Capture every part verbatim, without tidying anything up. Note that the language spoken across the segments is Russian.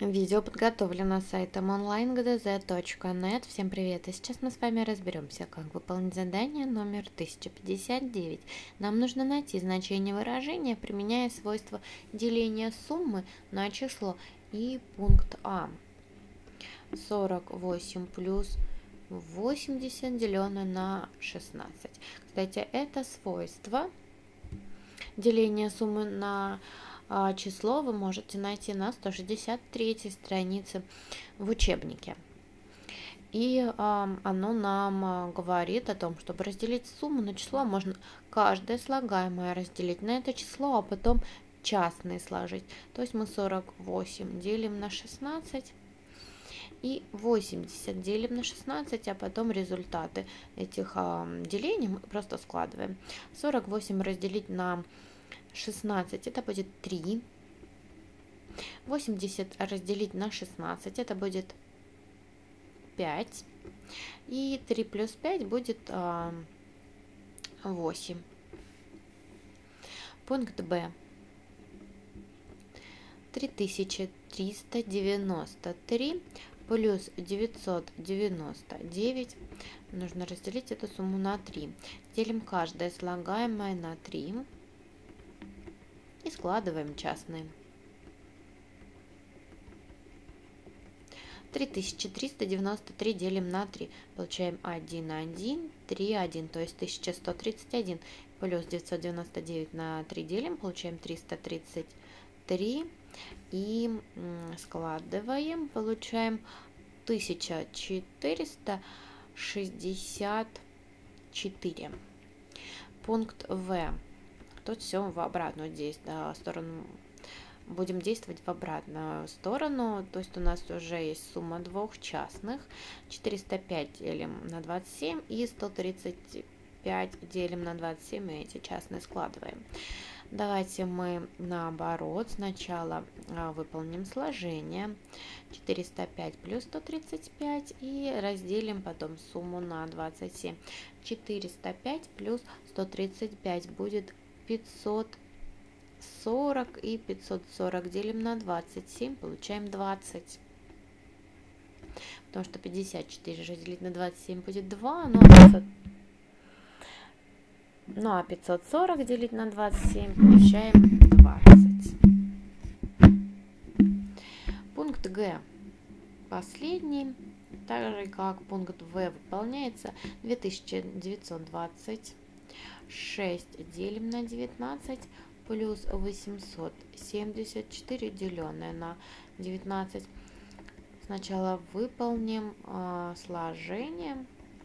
Видео подготовлено сайтом онлайн гэ дэ зэ точка нет. Всем привет! И сейчас мы с вами разберемся, как выполнить задание номер тысяча пятьдесят девять. Нам нужно найти значение выражения, применяя свойство деления суммы на число. И пункт А. сорок восемь плюс восемьдесят, деленное на шестнадцать. Кстати, это свойство деления суммы на число вы можете найти на сто шестьдесят третьей странице в учебнике. И э, оно нам говорит о том, чтобы разделить сумму на число, можно каждое слагаемое разделить на это число, а потом частные сложить. То есть мы сорок восемь делим на шестнадцать и восемьдесят делим на шестнадцать, а потом результаты этих э, делений мы просто складываем. сорок восемь разделить на шестнадцать, это будет три. восемьдесят разделить на шестнадцать, это будет пять. И три плюс пять будет а, восемь. Пункт Б. три тысячи триста девяносто три плюс девятьсот девяносто девять. Нужно разделить эту сумму на три. Делим каждое слагаемое на три. И складываем частные. три тысячи триста девяносто три делим на три. Получаем один, один, три, один, то есть тысяча сто тридцать один. Плюс девятьсот девяносто девять на три делим. Получаем триста тридцать три. И складываем. Получаем тысяча четыреста шестьдесят четыре. Пункт В. Тут все в обратную сторону. Будем действовать в обратную сторону. То есть у нас уже есть сумма двух частных. четыреста пять делим на двадцать семь и сто тридцать пять делим на двадцать семь. И эти частные складываем. Давайте мы наоборот сначала выполним сложение. четыреста пять плюс сто тридцать пять и разделим потом сумму на двадцать семь. четыреста пять плюс сто тридцать пять будет пятьсот сорок, и пятьсот сорок делим на двадцать семь, получаем двадцать. Потому что пятьдесят четыре разделить на двадцать семь будет два, ну а, пятьсот... ну а пятьсот сорок делить на двадцать семь получаем двадцать. Пункт Г. Последний, так же как пункт В, выполняется. две тысячи девятьсот двадцать шесть делим на девятнадцать плюс восемьсот семьдесят четыре деленное на девятнадцать. Сначала выполним э, сложение,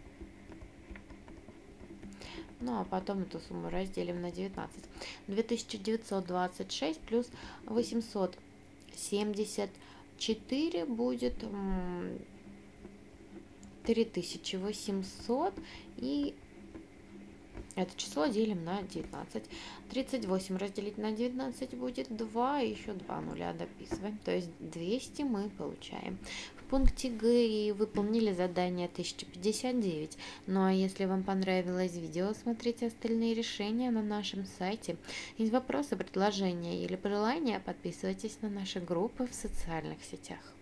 ну а потом эту сумму разделим на девятнадцать. две тысячи девятьсот двадцать шесть плюс восемьсот семьдесят четыре будет три тысячи восемьсот, и это число делим на девятнадцать. тридцать восемь разделить на девятнадцать будет два, еще два нуля дописываем. То есть двести мы получаем. В пункте Г выполнили задание тысяча пятьдесят девять. Ну а если вам понравилось видео, смотрите остальные решения на нашем сайте. Есть вопросы, предложения или пожелания, подписывайтесь на наши группы в социальных сетях.